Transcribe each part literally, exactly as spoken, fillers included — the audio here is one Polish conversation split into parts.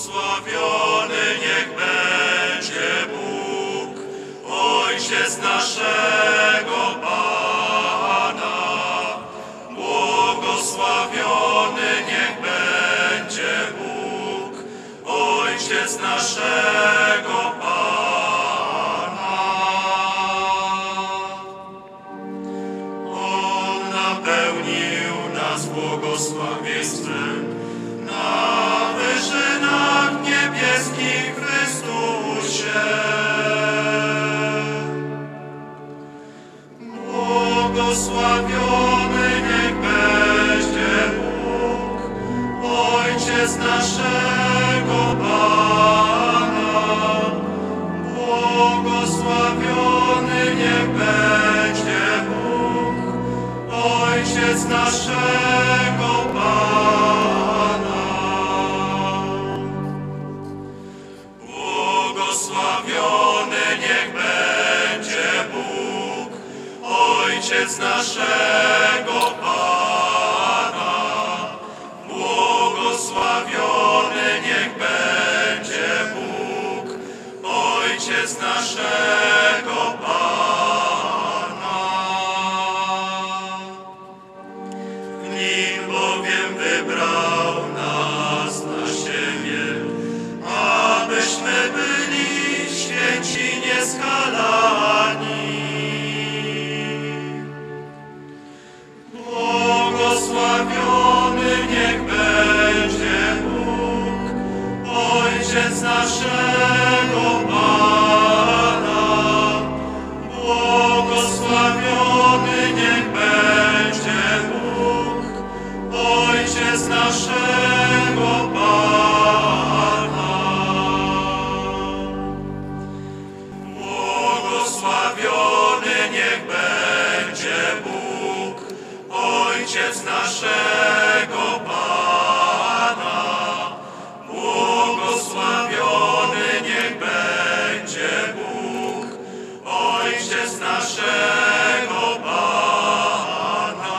Błogosławiony niech będzie Bóg, Ojciec naszego Pana. Błogosławiony niech będzie Bóg, Ojciec naszego Pana. On napełnił nas błogosławieństwem na wyżynach niebieskich w Chrystusie. Błogosławiony niech będzie Bóg, Ojciec naszego Pana. Błogosławiony niech będzie Bóg, Ojciec naszego Pana. Błogosławiony niech będzie Bóg, Ojciec naszego Pana. Błogosławiony niech będzie Bóg, Ojciec naszego Pana. W Nim bowiem wybrał nas na siebie, abyśmy byli święci nieskalani. Błogosławiony niech będzie Bóg, Ojciec naszego Pana. Błogosławiony niech będzie Bóg, Ojciec naszego Pana. Błogosławiony niech będzie Bóg, Ojciec naszego Pana. Błogosławiony niech będzie Bóg, Ojciec naszego Pana.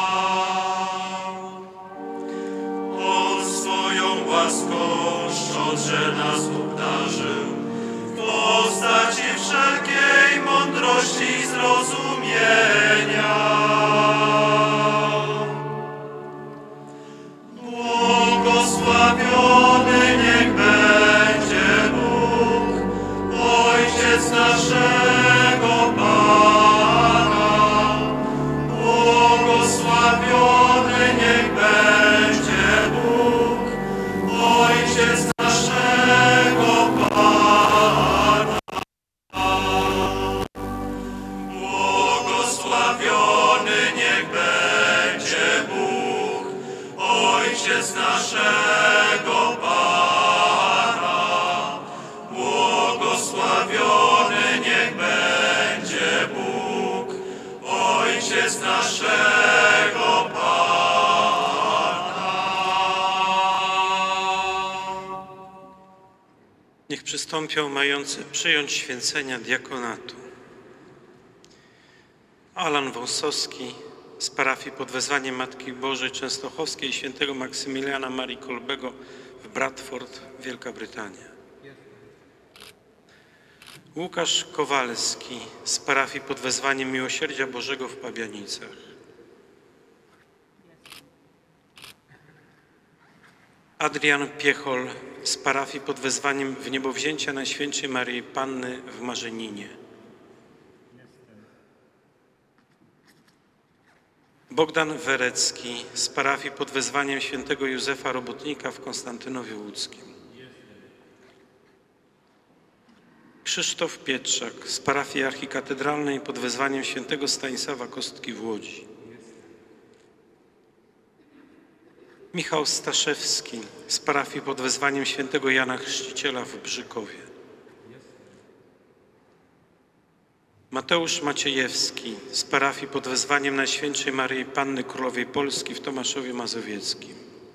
On swoją łaską szczodrze nas obdarzył, w postaci wszelkiej mądrości i zrozumienia. Błogosławiony niech będzie Bóg, Ojciec naszego Pana. Błogosławiony niech będzie Bóg, Ojciec naszego Pana. Błogosławiony niech będzie Bóg, Ojciec naszego Pana. Błogosławiony niech będzie Bóg, Ojciec naszego Pana. Niech przystąpią mający przyjąć święcenia diakonatu Alan Wąsowski z parafii pod wezwaniem Matki Bożej Częstochowskiej i świętego Maksymiliana Marii Kolbego w Bradford, Wielka Brytania. Łukasz Kowalski z parafii pod wezwaniem Miłosierdzia Bożego w Pabianicach. Adrian Piechol z parafii pod wezwaniem Wniebowzięcia Najświętszej Maryi Panny w Marzeninie. Bogdan Werecki z parafii pod wezwaniem świętego Józefa Robotnika w Konstantynowie Łódzkim. Krzysztof Pietrzak z parafii archikatedralnej pod wezwaniem świętego Stanisława Kostki w Łodzi. Michał Staszewski z parafii pod wezwaniem świętego Jana Chrzciciela w Brzykowie. Mateusz Maciejewski z parafii pod wezwaniem Najświętszej Maryi Panny Królowej Polski w Tomaszowie Mazowieckim.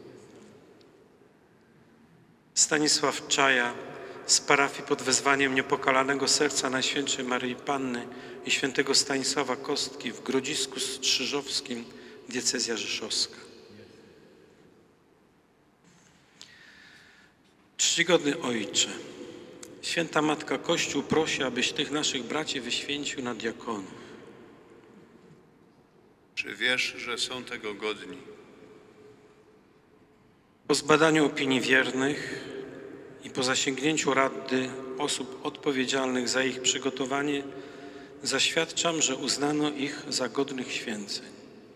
Stanisław Czaja z parafii pod wezwaniem Niepokalanego Serca Najświętszej Maryi Panny i świętego Stanisława Kostki w Grodzisku Strzyżowskim, diecezja rzeszowska. Czcigodny Ojcze, Święta Matka Kościół prosi, abyś tych naszych braci wyświęcił na diakonów. Czy wiesz, że są tego godni? Po zbadaniu opinii wiernych i po zasięgnięciu rady osób odpowiedzialnych za ich przygotowanie, zaświadczam, że uznano ich za godnych święceń.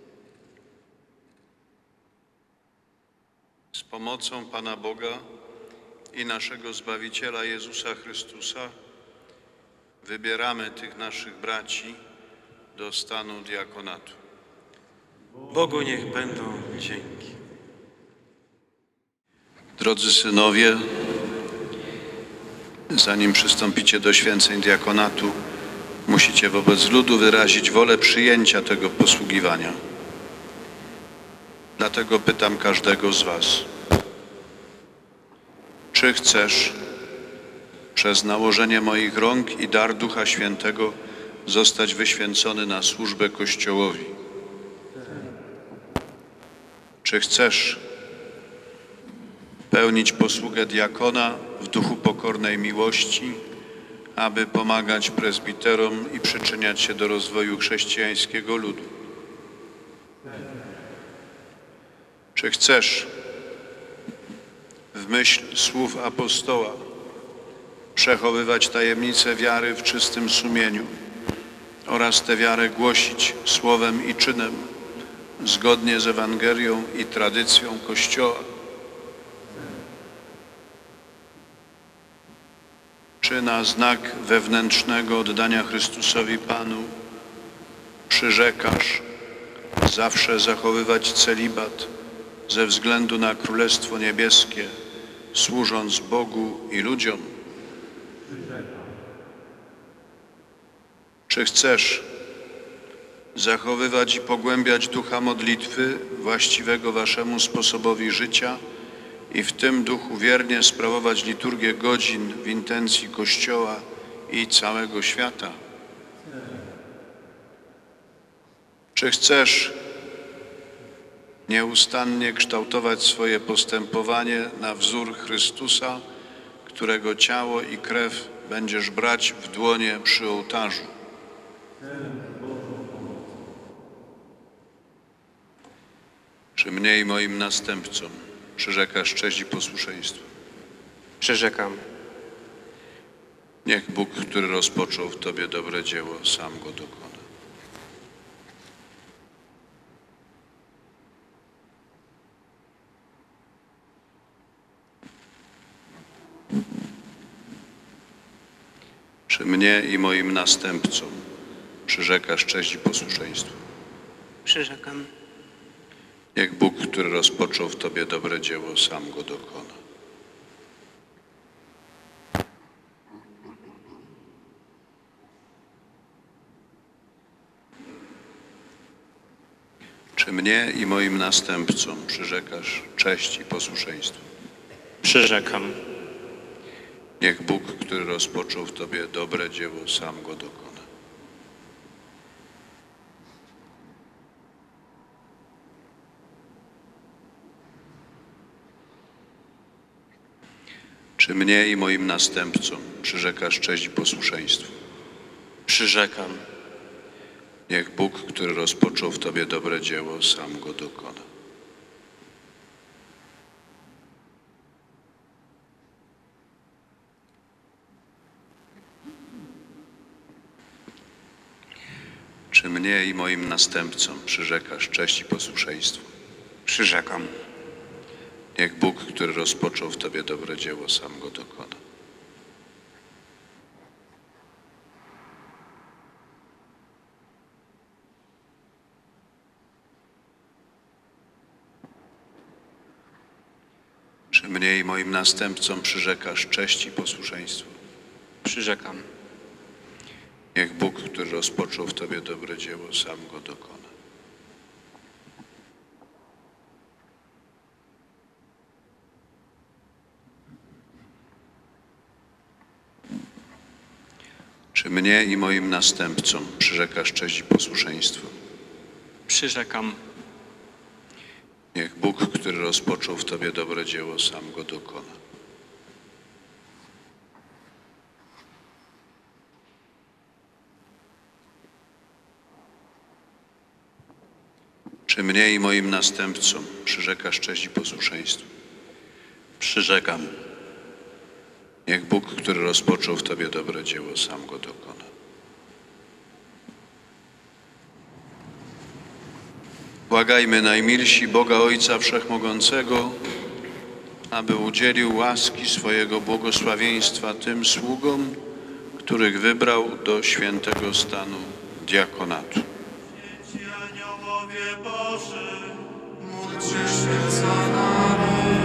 Z pomocą Pana Boga i naszego Zbawiciela Jezusa Chrystusa wybieramy tych naszych braci do stanu diakonatu. Bogu niech będą dzięki. Drodzy synowie, zanim przystąpicie do święceń diakonatu, musicie wobec ludu wyrazić wolę przyjęcia tego posługiwania. Dlatego pytam każdego z was, czy chcesz przez nałożenie moich rąk i dar Ducha Świętego zostać wyświęcony na służbę Kościołowi? Czy chcesz pełnić posługę diakona w duchu pokornej miłości, aby pomagać prezbiterom i przyczyniać się do rozwoju chrześcijańskiego ludu? Czy chcesz w myśl słów apostoła przechowywać tajemnicę wiary w czystym sumieniu oraz tę wiarę głosić słowem i czynem zgodnie z Ewangelią i tradycją Kościoła? Czy na znak wewnętrznego oddania Chrystusowi Panu przyrzekasz zawsze zachowywać celibat ze względu na Królestwo Niebieskie, służąc Bogu i ludziom? Czy chcesz zachowywać i pogłębiać ducha modlitwy właściwego waszemu sposobowi życia i w tym duchu wiernie sprawować liturgię godzin w intencji Kościoła i całego świata? Czy chcesz nieustannie kształtować swoje postępowanie na wzór Chrystusa, którego ciało i krew będziesz brać w dłonie przy ołtarzu? Czy mnie i moim następcom przyrzekasz cześć i posłuszeństwo? Przyrzekam. Niech Bóg, który rozpoczął w Tobie dobre dzieło, sam go dokona. Czy mnie i moim następcom przyrzekasz cześć i posłuszeństwo? Przyrzekam. Niech Bóg, który rozpoczął w Tobie dobre dzieło, sam go dokona. Czy mnie i moim następcom przyrzekasz cześć i posłuszeństwo? Przyrzekam. Niech Bóg, który rozpoczął w Tobie dobre dzieło, sam go dokona. Czy mnie i moim następcom przyrzekasz cześć i posłuszeństwo? Przyrzekam. Niech Bóg, który rozpoczął w Tobie dobre dzieło, sam go dokona. Czy mnie i moim następcom przyrzekasz cześć i posłuszeństwo? Przyrzekam. Niech Bóg, który rozpoczął w Tobie dobre dzieło, sam go dokona. Czy mnie i moim następcom przyrzekasz cześć i posłuszeństwo? Przyrzekam. Niech Bóg, który rozpoczął w Tobie dobre dzieło, sam go dokona. Czy mnie i moim następcom przyrzekasz cześć i posłuszeństwo? Przyrzekam. Niech Bóg, który rozpoczął w Tobie dobre dzieło, sam go dokona. Przy mnie i moim następcom przyrzekasz cześć i posłuszeństwo. Przyrzekam. Niech Bóg, który rozpoczął w Tobie dobre dzieło, sam go dokona. Błagajmy najmilsi Boga Ojca Wszechmogącego, aby udzielił łaski swojego błogosławieństwa tym sługom, których wybrał do świętego stanu diakonatu. Święci aniołowie Boży, Módlcie się za nami.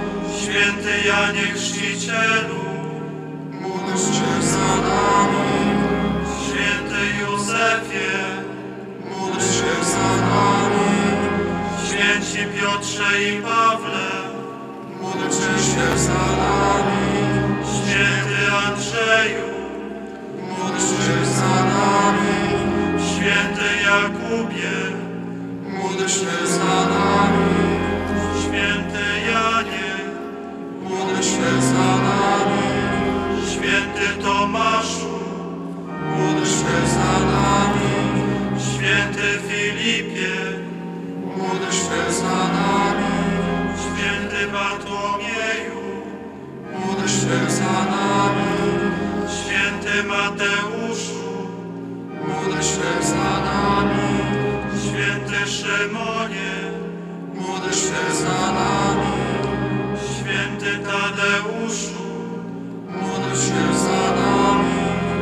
święty Janie Chrzcicielu, Módlcie za nami. święty Józefie, Módlcie za nami. święci Piotrze i Pawle, Módlcie się za nami. święty Andrzeju, Módlcie za nami. święty Jakubie, Módl się za nami. święty Janie, Módl się za nami. święty Tomaszu, Módl się za nami. święty Filipie, Módl się za nami. święty Bartłomieju, Módl się za nami. święty Mateuszu, Módl się za nami. święty Szymonie, Módl się za nami. święty Tadeuszu, Módl się za nami.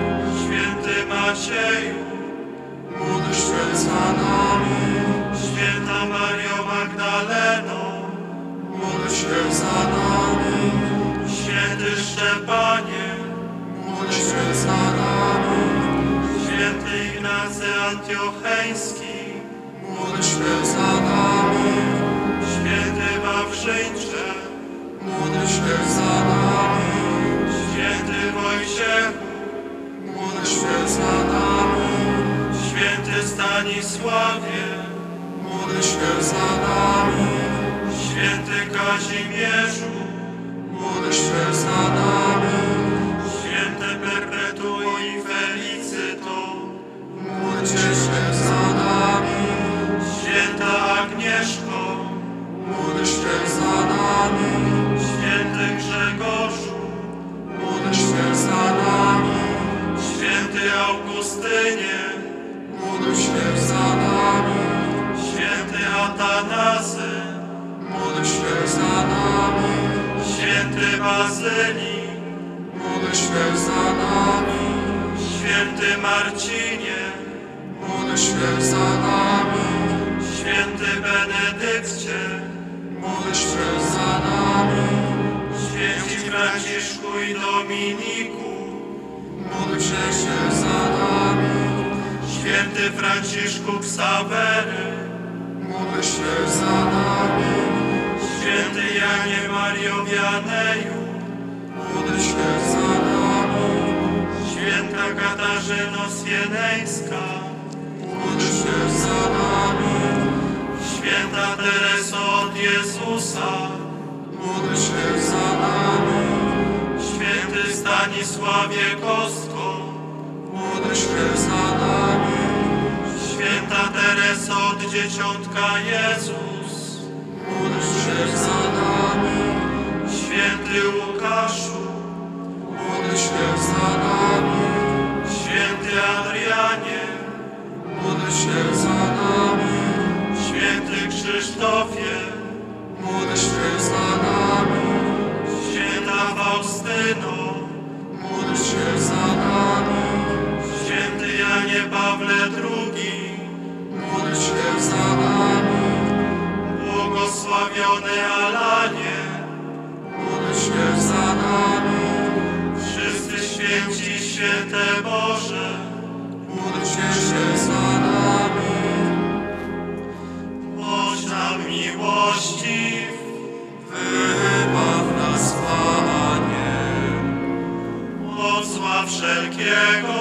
święty Macieju, Módl się za nami. święta Mario Magdaleno, Módl się za nami. święty Szczepanie, Módl się za nami. święty Ignacy Antiocheński, Módl się za nami. święty Wawrzyńcze, Módl się za nami. święty Wojciechu, Módl się za nami. święty Stanisławie, Módl się za nami. święty Kazimierzu, Módl się za nami. święte Perpetuo i Felicyto, Módlcie się za nami. święta Agnieszko, Módl się za nami. święty Grzegorzu, Módl się za nami. święty Augustynie, Módl się za nami. święty Atanazy, Módl się za nami. święty Bazylii, Módl się za nami. święty Marcinie, Módl się za nami. święty Benedykcie, Módl się za nami. święci Franciszku i Dominiku, Módlcie się za nami. święty Franciszku Ksawery, Módl się za nami. święty Janie Mario Wianeju, Módl się za nami. święta Katarzyno Swieneńska, Módl się za nami. święta Tereso od Jezusa, Módl się za nami. święty Stanisławie Kostko, Módl się za nami. święta Tereso od Dzieciątka Jezus, Módl się za nami. święty Łukaszu, Módl się za nami. święty Adrianie, Módl się za nami. święty Krzysztofie, Módl się za nami. święta Faustyno, Módl się za nami. święty Janie Pawle drugi, Módl się za nami. błogosławiony Alanie, Módl się za nami. wszyscy święci, święte Boże, Módlcie się za nami. bądź nam miłościw, Wybaw nas, Panie. od zła wszelkiego,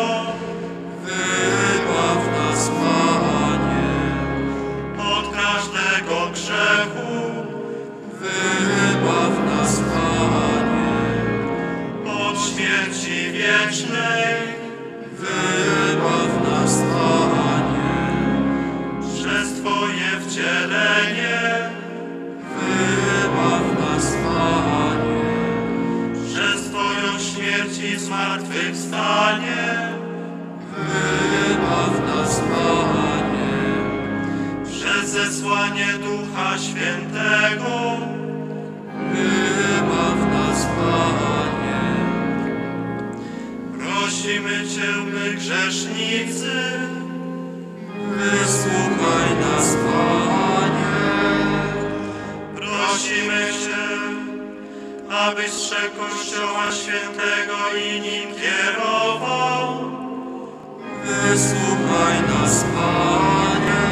Wybaw nas, Panie. od każdego grzechu, Wybaw nas, Panie. od śmierci wiecznej, zmartwychwstanie, Wybaw nas, Panie, przez zesłanie Ducha Świętego, wybaw nas, Panie, prosimy Cię, my grzesznicy, wysłuchaj nas, Panie, prosimy Cię, abyś strzegł Kościoła Świętego i nim kierował. wysłuchaj nas, Panie,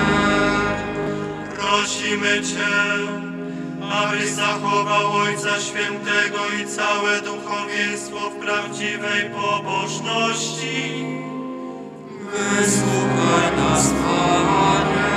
Prosimy Cię, abyś zachował Ojca Świętego i całe duchowieństwo w prawdziwej pobożności. wysłuchaj nas, Panie,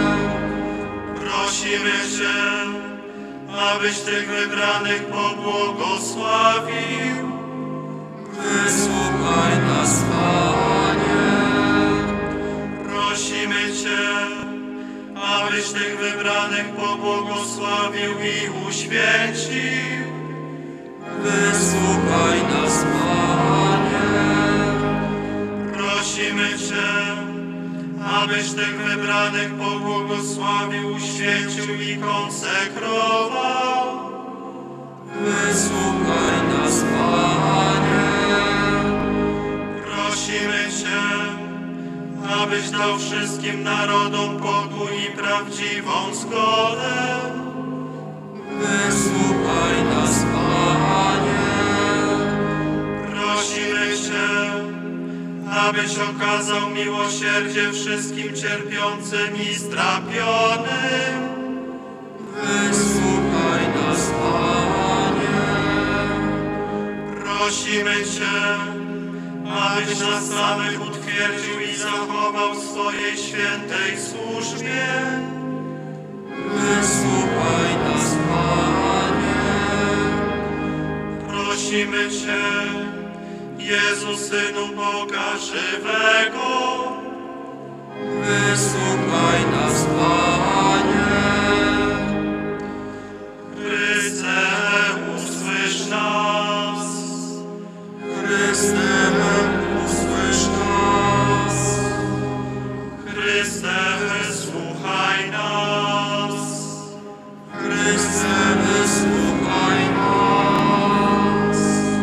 Prosimy Cię, abyś tych wybranych pobłogosławił. wysłuchaj nas, Panie, Prosimy Cię, abyś tych wybranych pobłogosławił i uświęcił. wysłuchaj nas, Panie, Prosimy Cię, abyś tych wybranych pobłogosławił, uświęcił i konsekrował. wysłuchaj nas, Panie, Prosimy Cię, abyś dał wszystkim narodom pokój i prawdziwą zgodę. wysłuchaj nas, Panie, Prosimy Cię, abyś okazał miłosierdzie wszystkim cierpiącym i strapionym. wysłuchaj nas, Panie, Prosimy Cię, abyś nas samych utwierdził i zachował w swojej świętej służbie. wysłuchaj nas, Panie, Prosimy Cię, Jezu, Synu Boga żywego, wysłuchaj nas, Panie, Chryste, usłysz nas. Chryste, usłysz nas, Chryste, wysłuchaj nas. Chryste, wysłuchaj nas.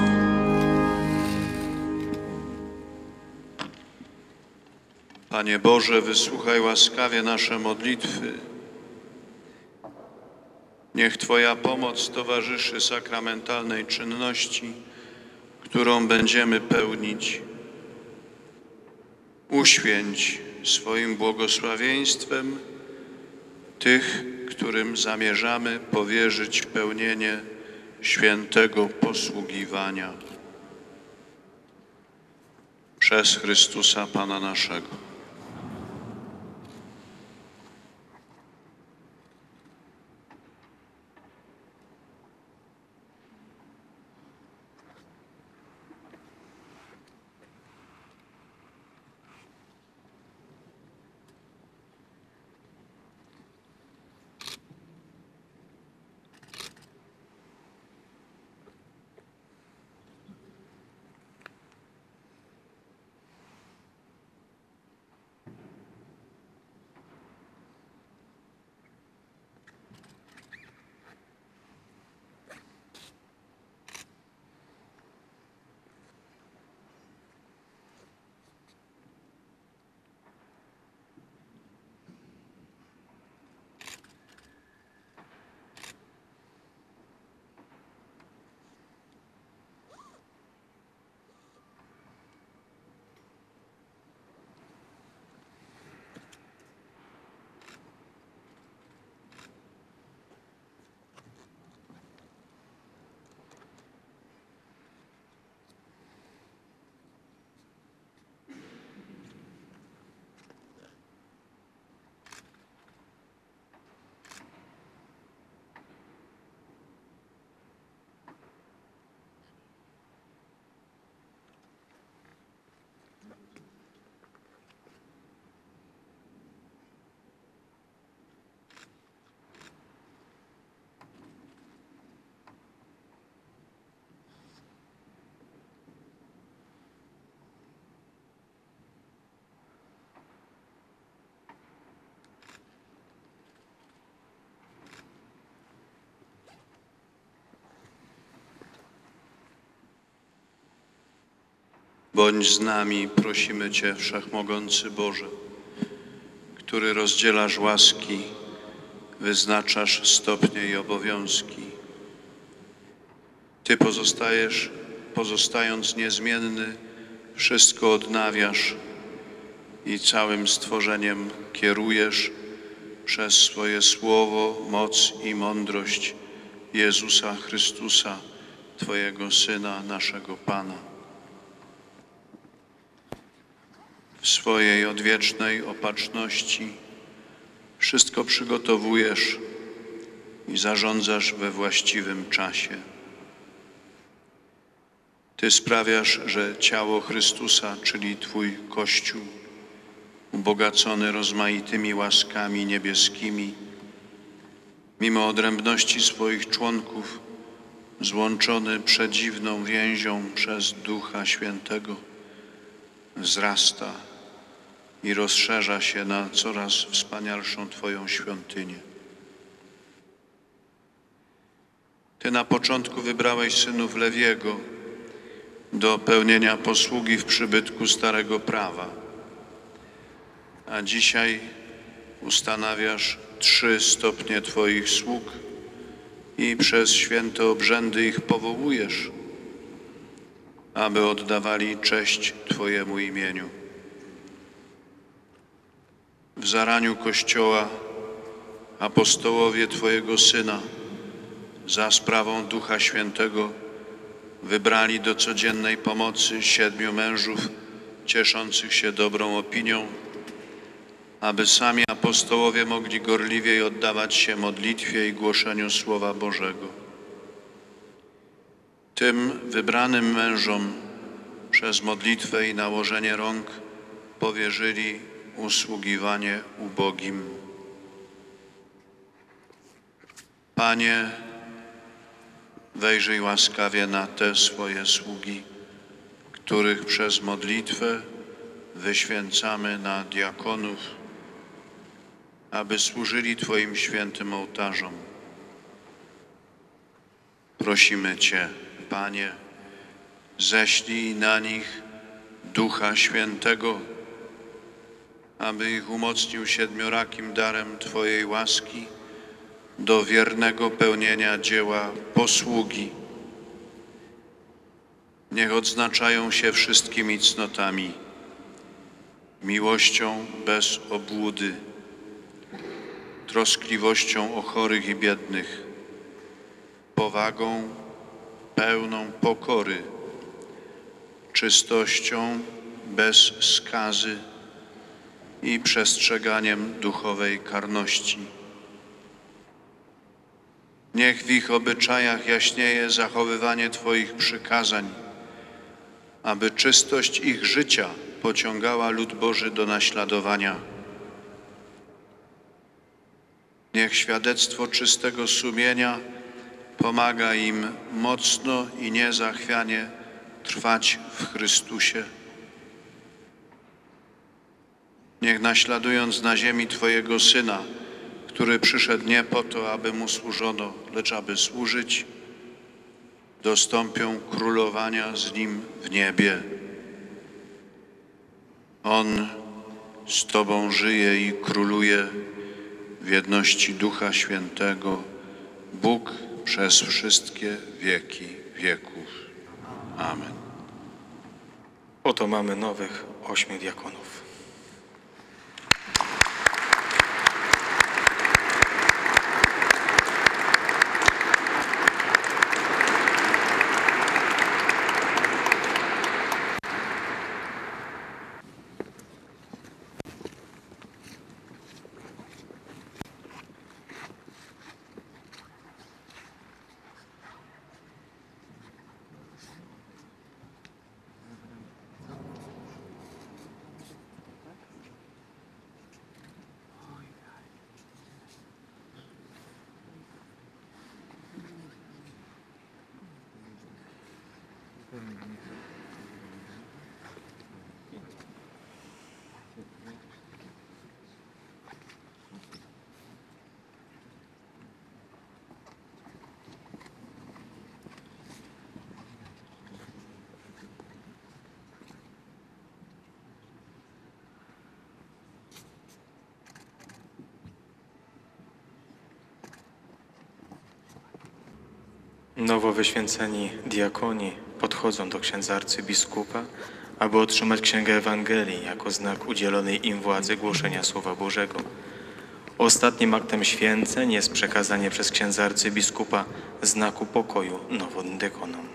Panie Boże, wysłuchaj łaskawie nasze modlitwy. Niech Twoja pomoc towarzyszy sakramentalnej czynności, którą będziemy pełnić. Uświęć swoim błogosławieństwem tych, którym zamierzamy powierzyć pełnienie świętego posługiwania. Przez Chrystusa Pana naszego. Bądź z nami, prosimy Cię, Wszechmogący Boże, który rozdzielasz łaski, wyznaczasz stopnie i obowiązki. Ty pozostajesz, pozostając niezmienny, wszystko odnawiasz i całym stworzeniem kierujesz przez swoje słowo, moc i mądrość Jezusa Chrystusa, Twojego Syna, naszego Pana. W swojej odwiecznej opatrzności wszystko przygotowujesz i zarządzasz we właściwym czasie. Ty sprawiasz, że ciało Chrystusa, czyli Twój Kościół, ubogacony rozmaitymi łaskami niebieskimi, mimo odrębności swoich członków, złączony przedziwną więzią przez Ducha Świętego, wzrasta i rozszerza się na coraz wspanialszą Twoją świątynię. Ty na początku wybrałeś synów Lewiego do pełnienia posługi w przybytku Starego Prawa, a dzisiaj ustanawiasz trzy stopnie Twoich sług i przez święte obrzędy ich powołujesz, aby oddawali cześć Twojemu imieniu. W zaraniu Kościoła apostołowie Twojego Syna za sprawą Ducha Świętego wybrali do codziennej pomocy siedmiu mężów cieszących się dobrą opinią, aby sami apostołowie mogli gorliwiej oddawać się modlitwie i głoszeniu Słowa Bożego. Tym wybranym mężom przez modlitwę i nałożenie rąk powierzyli usługiwanie ubogim. Panie, wejrzyj łaskawie na te swoje sługi, których przez modlitwę wyświęcamy na diakonów, aby służyli Twoim świętym ołtarzom. Prosimy Cię, Panie, ześlij na nich Ducha Świętego, aby ich umocnił siedmiorakim darem Twojej łaski do wiernego pełnienia dzieła posługi. Niech odznaczają się wszystkimi cnotami, miłością bez obłudy, troskliwością o chorych i biednych, powagą pełną pokory, czystością bez skazy i przestrzeganiem duchowej karności. Niech w ich obyczajach jaśnieje zachowywanie Twoich przykazań, aby czystość ich życia pociągała lud Boży do naśladowania. Niech świadectwo czystego sumienia pomaga im mocno i niezachwianie trwać w Chrystusie. Niech naśladując na ziemi Twojego Syna, który przyszedł nie po to, aby Mu służono, lecz aby służyć, dostąpią królowania z Nim w niebie. On z Tobą żyje i króluje w jedności Ducha Świętego, Bóg przez wszystkie wieki wieków. Amen. Oto mamy nowych ośmiu diakonów. Nowo wyświęceni diakoni podchodzą do księdza arcybiskupa, aby otrzymać Księgę Ewangelii jako znak udzielonej im władzy głoszenia Słowa Bożego. Ostatnim aktem święceń jest przekazanie przez księdza arcybiskupa znaku pokoju nowym diakonom.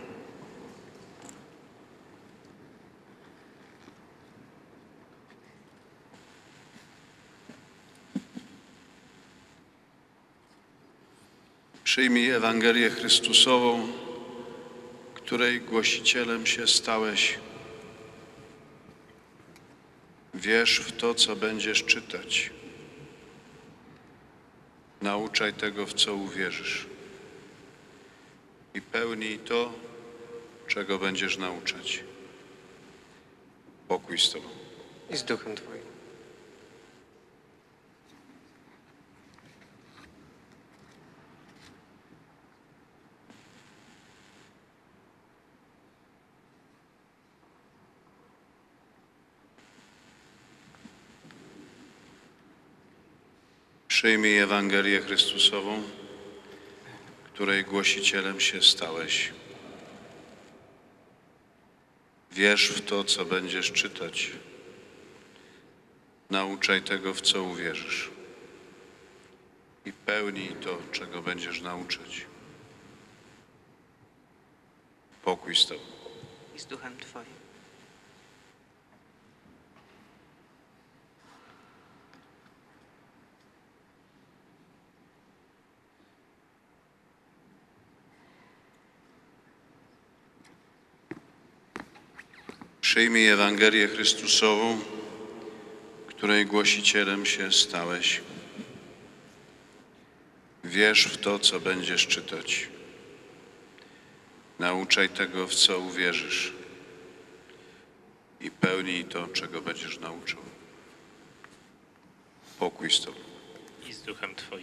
Przyjmij Ewangelię Chrystusową, której głosicielem się stałeś. Wierz w to, co będziesz czytać. Nauczaj tego, w co uwierzysz. I pełnij to, czego będziesz nauczać. Pokój z Tobą. I z duchem Twoim. Przyjmij Ewangelię Chrystusową, której głosicielem się stałeś. Wierz w to, co będziesz czytać. Nauczaj tego, w co uwierzysz. I pełnij to, czego będziesz nauczać. Pokój z Tobą. I z duchem Twoim. Przyjmij Ewangelię Chrystusową, której głosicielem się stałeś. Wierz w to, co będziesz czytać. Nauczaj tego, w co uwierzysz. I pełnij to, czego będziesz nauczał. Pokój z Tobą. I z duchem Twoim.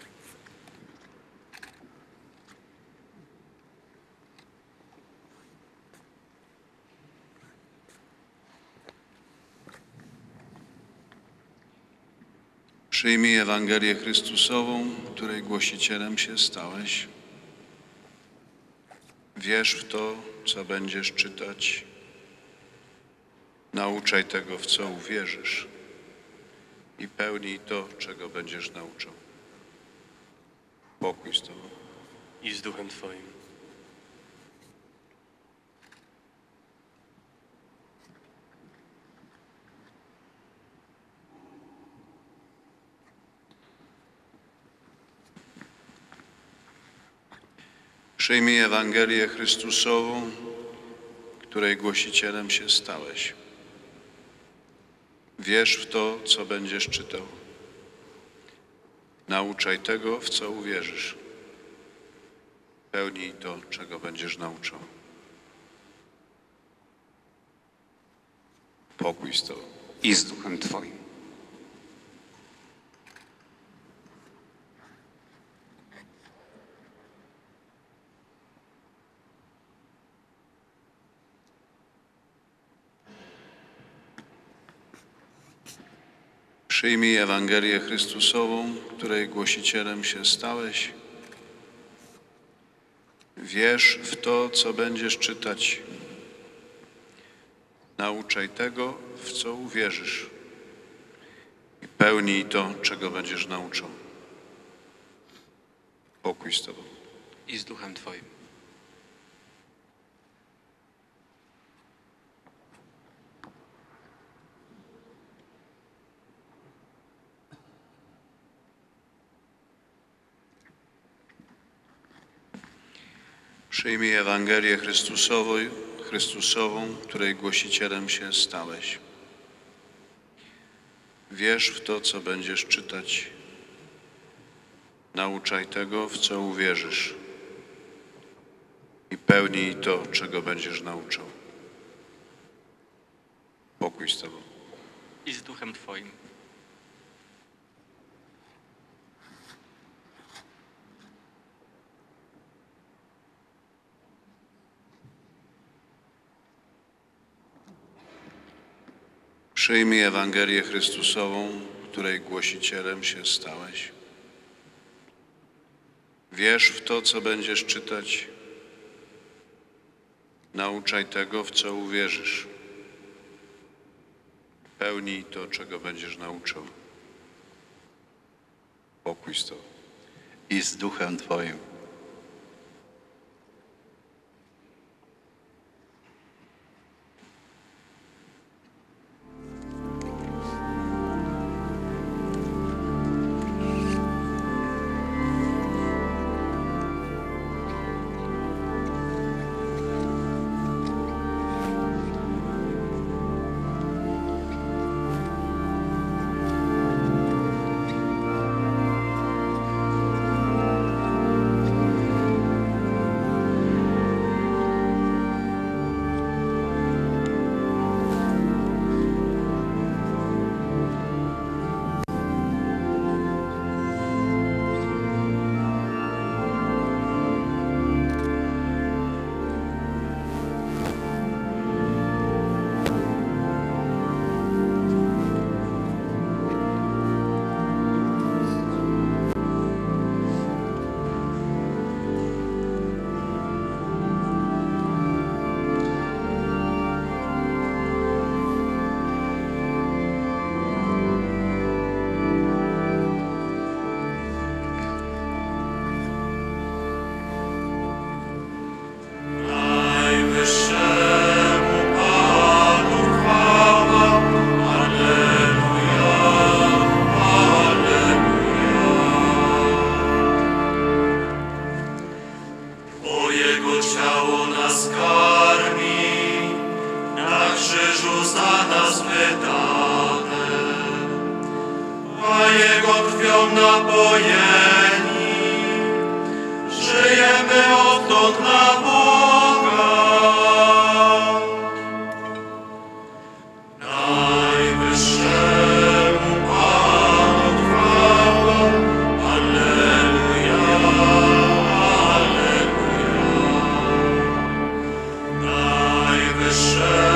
Przyjmij Ewangelię Chrystusową, której głosicielem się stałeś. Wierz w to, co będziesz czytać. Nauczaj tego, w co uwierzysz. I pełnij to, czego będziesz nauczał. Pokój z Tobą. I z duchem Twoim. Przyjmij Ewangelię Chrystusową, której głosicielem się stałeś. Wierz w to, co będziesz czytał. Nauczaj tego, w co uwierzysz. Pełnij to, czego będziesz nauczał. Pokój z Tobą. I z duchem Twoim. Przyjmij Ewangelię Chrystusową, której głosicielem się stałeś. Wierz w to, co będziesz czytać. Nauczaj tego, w co uwierzysz. I pełnij to, czego będziesz nauczał. Pokój z Tobą. I z duchem Twoim. Przyjmij Ewangelię Chrystusową, Chrystusową, której głosicielem się stałeś. Wierz w to, co będziesz czytać. Nauczaj tego, w co uwierzysz. I pełnij to, czego będziesz nauczał. Pokój z Tobą. I z duchem Twoim. Przyjmij Ewangelię Chrystusową, której głosicielem się stałeś. Wierz w to, co będziesz czytać. Nauczaj tego, w co uwierzysz. Pełnij to, czego będziesz nauczał. Pokój z Tobą i z duchem Twoim. Najwyższemu Panu chwała, Alleluja, Alleluja. Bo Jego ciało nas karmi, na krzyżu za nas wydane, a Jego krwią napojeni, żyjemy odtąd na Boga. Najwyższemu Panu chwała, Alleluja, Alleluja. Najwyższemu